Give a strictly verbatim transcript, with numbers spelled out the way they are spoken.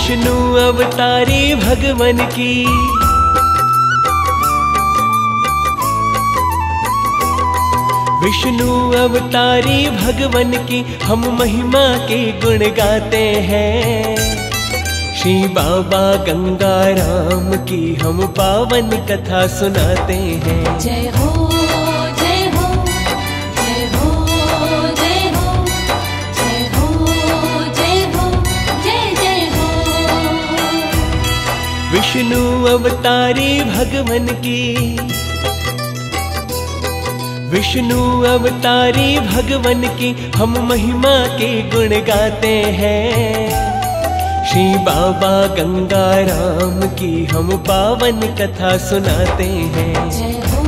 विष्णु अवतारी भगवन की, विष्णु अवतारी भगवन की हम महिमा के गुण गाते हैं। श्री बाबा गंगाराम की हम पावन कथा सुनाते हैं। जय हो जय हो जय हो जय हो जय हो जय हो जय जय हो। विष्णु अवतारी भगवन की, विष्णु अवतारी भगवन की हम महिमा के गुण गाते हैं। श्री बाबा गंगाराम की हम पावन कथा सुनाते हैं। जय हो